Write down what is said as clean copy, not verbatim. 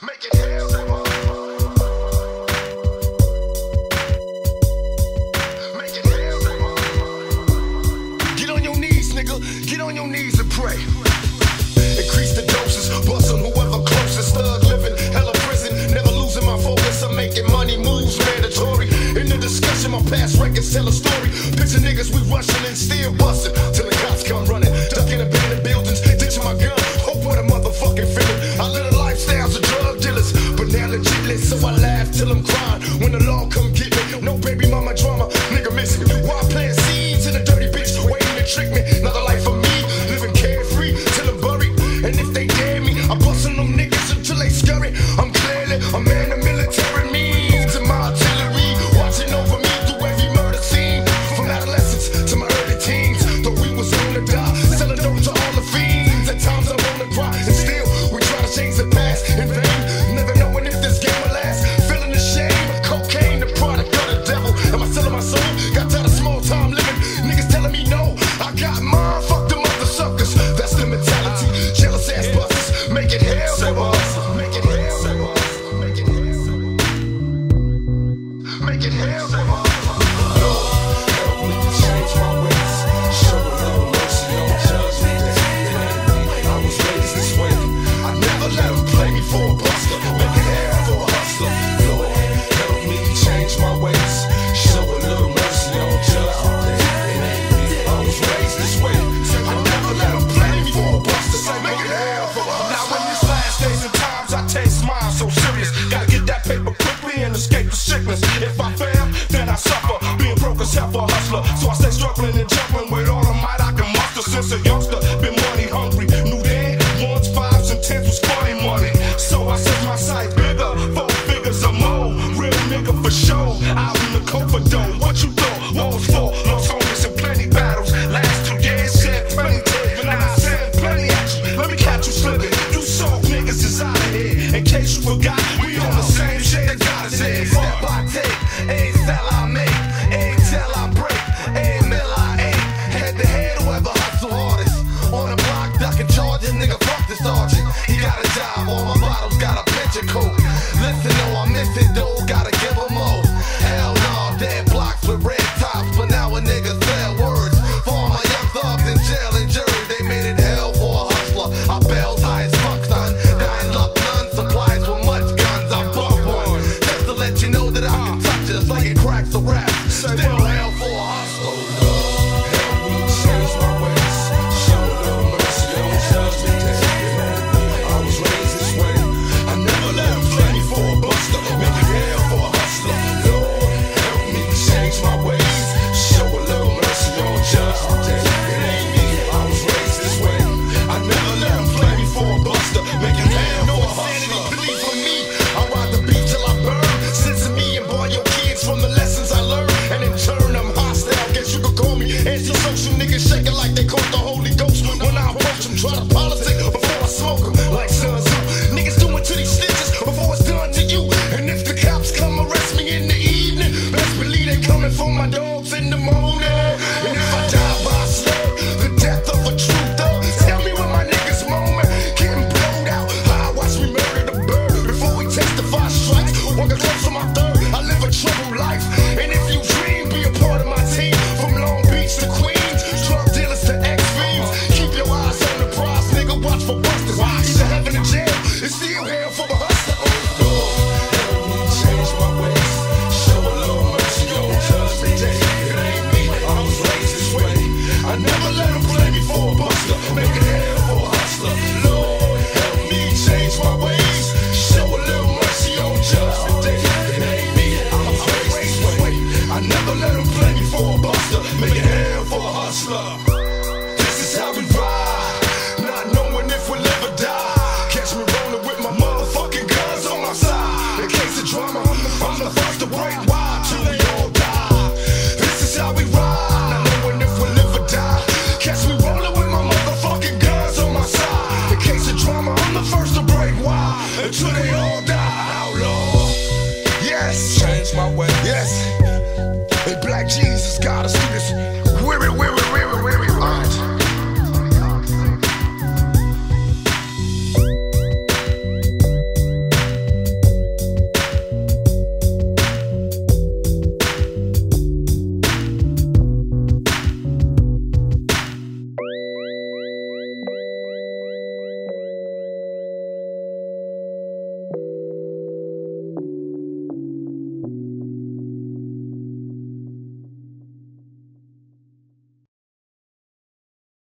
Make it hell. Make it hell. Get on your knees, nigga. Get on your knees and pray. Increase the doses, bust on whoever closest. Thug living, hella prison, never losing my focus. I'm making money moves mandatory. In the discussion, my past records tell a story. Picture niggas we rushing and still busting till the cops come running. Ducking abandoned buildings, ditching my gun. Hope with a motherfucking feeling. I live a lifestyles of drug dealers, but now legitless, so I laugh till I'm crying. When the law come get me, no baby mama drama, nigga miss me. Why playing seeds in a dirty bitch, waiting to trick me? Another life for me, living carefree till I'm buried. And if they dare me, I bust on them niggas until they scurry. I'm clearly a man of military means, and my artillery watching over me through every murder scene. From adolescence to my early teens, though we was gonna die, selling dope to all the fiends. At times I wanna cry, and still we try to change the past in vain. Never knowing if this game will last. Feeling the shame, cocaine, the product of the devil. Am I selling my soul? Got tired of small time living. Niggas telling me no, I got mine. Fuck them other suckers. That's the mentality. Jealous ass busters, make it hell for us. Make it hell for us. Make it hell for us. Make it hell for us. Lord, help me to change my ways. Show a little mercy, don't judge me. I was raised this way. I never let them play me for a buster. Make it hell for a hustler. Lord, help me to change my ways. Show a little mercy, don't judge me. I was raised this way. I never let them play me for a buster. So make it hell for us. Now in these last days and times, I taste mine so serious. Gotta get that paper quickly and escape the sickness. If I fail, then I suffer. Being broke as hell for a hustler, so I stay struggling and juggling with all the might I can muster. Since a youngster, been money hungry. Knew then ones, fives, and tens was funny money. So I set my sights bigger, 4 figures or more. Real nigga for sure. Out in the cover dough. What you thought? Walls fall, lost homies and plenty battles. Last 2 years, shed plenty tears, but now I said plenty at you. Let me catch you slipping. You soft niggas is out of here. In case you forgot, we on the same shit that God is in. Step I take, every style I make, every tell I break, every mill I ate. Head to head, whoever hustle hardest. On the block, ducking charges, nigga, fuck the sergeant. He got a job, all my bottles got a picture code. Listen, no, I miss it, though, gotta give them more. Hell no, dead blocks with red tops, but now a nigga sell words. For all my young thugs in jail and jury, they made it hell for a hustler. I bells high as fuck, son. Dying luck, none supplies with much guns. I buck one, just to let you know that I can touch it. It's like it cracks the rap. Still hell for a hustler. Help me change my ways. Show a little mercy, don't judge me. I was raised this way. I never let them play me for a buster. Make it hell for a hustler. Lord, help me to change my ways. Show a little mercy, don't judge me. It ain't me. I was raised this way. I never let them play me for a buster. Make it hell for a hustler. Believe for me, I ride the beat till I burn. Censor me and boy your kids from the lessons I learned. And in turn, I'm hostile. Guess you could call me anti-social. Niggas shaking like they caught the Holy Ghost. When I approach them, try to politic before I smoke them. Like Cenzi. Niggas doing to these stitches before it's done to you. And if the cops come arrest me in the evening, best believe they coming for my dogs in the morning. And if I die by a slur, the death of a true thug, tell me when my niggas moment getting blowed out. How I watch me murder the bird before we testify strikes. Walking close to my third, I live a troubled life. And if you dream, be a part of my team. From Long Beach to Queens, drug dealers to ex-fiends. Keep your eyes on the prize, nigga, watch for busters. Either heaven or jail, it's still hell for the hustler. Oh Lord, help me change my ways. Show a little mercy, don't judge me. It ain't me, I was raised this way. I never let them play me for a buster. Make it hell for a hustler. Lord, help me change my ways. Show a little mercy, don't judge me. It ain't me, I was raised this way. I never let them play me for a buster. Make it hell for a hustler. This is how we ride, not knowing if we'll ever die. Catch me rolling with my motherfucking guns on my side. In case of drama, I'm the first to break wide till we all die. This is how we ride, not knowing if we'll ever die. Catch me rolling with my motherfucking guns on my side. In case of drama, I'm the first to break wide until they